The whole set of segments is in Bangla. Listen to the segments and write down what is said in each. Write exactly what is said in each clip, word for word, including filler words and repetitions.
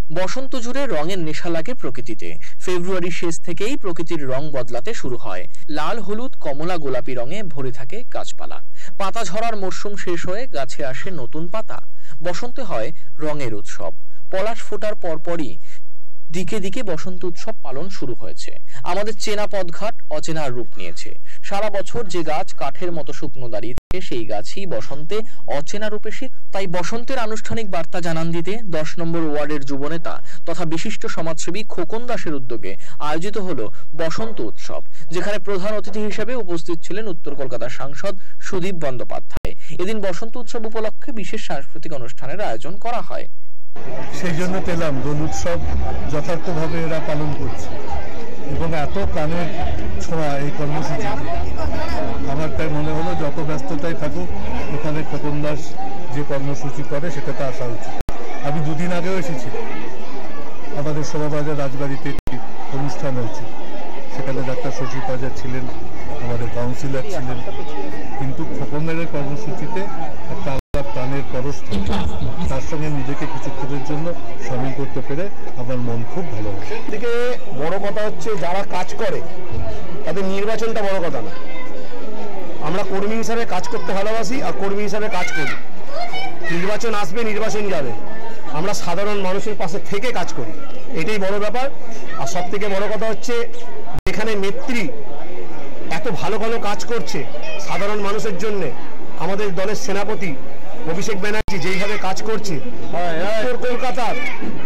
বসন্ত জুড়ে রঙের নেশা লাগে প্রকৃতিতে। ফেব্রুয়ারির শেষ থেকেই প্রকৃতির রং বদলাতে শুরু হয়। লাল, হলুদ, কমলা, গোলাপি রঙে ভরে থাকে গাছপালা। পাতা ঝরার মরশুম শেষ হয়ে গাছে আসে নতুন পাতা। বসন্তে হয় রঙের উৎসব। পলাশ ফোটার পরপরই দিকে দিকে বসন্ত উৎসব পালন শুরু হয়েছে। আমাদের চেনা পথঘাট অচেনা রূপ নিয়েছে। সারা বছর যে গাছ কাঠের মতো শুকনো দাঁড়িয়ে থাকে, সেই গাছই বসন্তে অচেনা রূপে শীত। তাই বসন্তের আনুষ্ঠানিক বার্তা জানান দিতে দশ নম্বর ওয়ার্ডের যুবনেতা তথা বিশিষ্ট সমাজসেবী খোকন দাসের উদ্যোগে আয়োজিত হলো বসন্ত উৎসব, যেখানে প্রধান অতিথি হিসেবে উপস্থিত ছিলেন উত্তর কলকাতার সাংসদ সুদীপ বন্দ্যোপাধ্যায়। এদিন বসন্ত উৎসব উপলক্ষে বিশেষ সাংস্কৃতিক অনুষ্ঠানের আয়োজন করা হয়। সেই জন্য পেলাম দোল উৎসব যথার্থভাবে এরা পালন করছে এবং এত প্রাণের ছোঁয়া এই কর্মসূচিতে আমার তাই মনে হলো যত ব্যস্ততাই থাকুক এখানে খোকন দাস যে কর্মসূচি করে সেটাতে আসা উচিত। আমি দুদিন আগেও এসেছি, আমাদের শোভাবাজার রাজবাড়িতে একটি অনুষ্ঠান হয়েছে, সেখানে ডাক্তার শশী পাজা ছিলেন, আমাদের কাউন্সিলর ছিলেন, কিন্তু খোকনের কর্মসূচিতে একটা প্রাণের পরশ তার সঙ্গে নিজেকে কিছুক্ষণের জন্য সামিল করতে পেরে আমার মন খুব ভালো। এদিকে বড় কথা হচ্ছে যারা কাজ করে তাদের নির্বাচনটা বড় কথা না। আমরা কর্মী হিসাবে কাজ করতে ভালোবাসি আর কর্মী হিসাবে কাজ করি। নির্বাচন আসবে, নির্বাচন যাবে, আমরা সাধারণ মানুষের পাশে থেকে কাজ করি, এটাই বড় ব্যাপার। আর সব থেকে বড় কথা হচ্ছে যেখানে নেত্রী এত ভালো ভালো কাজ করছে সাধারণ মানুষের জন্যে, আমাদের দলের সেনাপতি অভিষেক ব্যানার্জি যেইভাবে কাজ করছে, উত্তর কলকাতার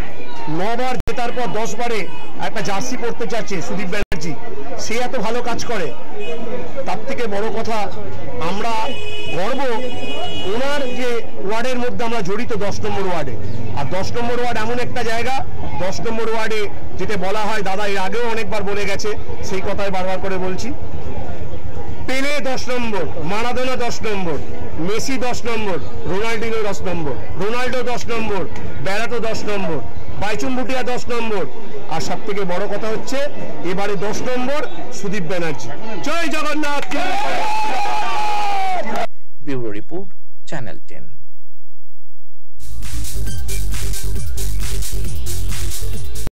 নবার জেতার পর দশ বারে একটা জার্সি পড়তে চাচ্ছে সুদীপ ব্যানার্জি, সে এত ভালো কাজ করে। তার থেকে বড় কথা আমরা গর্ব ওনার যে ওয়ার্ডের মধ্যে আমরা জড়িত দশ নম্বর ওয়ার্ডে। আর দশ নম্বর ওয়ার্ড এমন একটা জায়গা, দশ নম্বর ওয়ার্ডে যেটা বলা হয়, দাদা এর আগেও অনেকবার বলে গেছে, সেই কথাই বারবার করে বলছি, পেলে দশ নম্বর, মারাদোনা দশ নম্বর, মেসি দশ নম্বর, রোনাল্ডিনো দশ নম্বর, রোনাল্ডো দশ নম্বর, বেড়াটো দশ নম্বর, বাইচুং ভুটিয়া দশ নম্বর। আর সব থেকে বড় কথা হচ্ছে এবারে দশ নম্বর সুদীপ ব্যানার্জি। জয় Jagannath. Bureau report, channel ten.